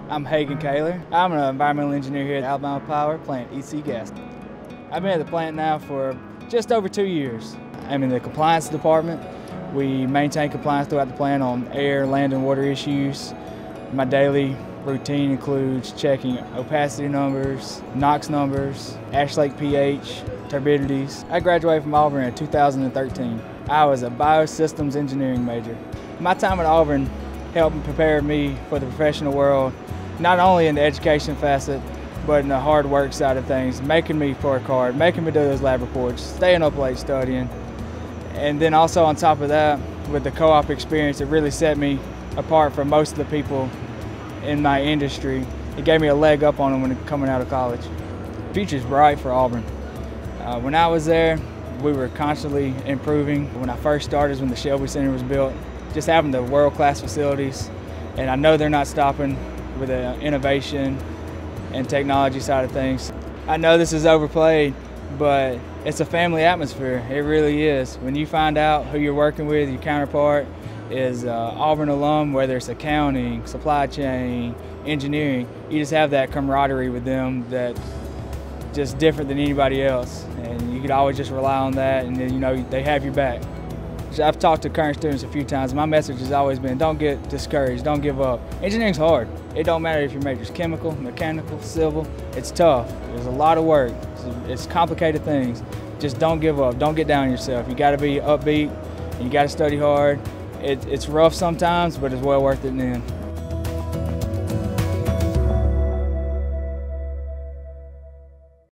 I'm Hagen Kaylor. I'm an environmental engineer here at Alumni Power plant EC Gaston. I've been at the plant now for just over 2 years. I'm in the compliance department. We maintain compliance throughout the plant on air, land, and water issues. My daily routine includes checking opacity numbers, NOx numbers, ash lake pH, turbidities. I graduated from Auburn in 2013. I was a biosystems engineering major. My time at Auburn helped prepare me for the professional world, not only in the education facet, but in the hard work side of things, making me work hard, making me do those lab reports, staying up late studying. And then also on top of that, with the co-op experience, it really set me apart from most of the people in my industry. It gave me a leg up on them when coming out of college. The future's bright for Auburn. When I was there, we were constantly improving. When I first started is when the Shelby Center was built, just having the world-class facilities. And I know they're not stopping with the innovation and technology side of things. I know this is overplayed, but it's a family atmosphere. It really is. When you find out who you're working with, your counterpart is Auburn alum, whether it's accounting, supply chain, engineering, you just have that camaraderie with them that's just different than anybody else. And you could always just rely on that, and then you know they have your back. I've talked to current students a few times. My message has always been, don't get discouraged, don't give up. Engineering's hard. It don't matter if your major's chemical, mechanical, civil. It's tough. There's a lot of work. It's complicated things. Just don't give up. Don't get down on yourself. You got to be upbeat, and you got to study hard. It's rough sometimes, but it's well worth it in the end.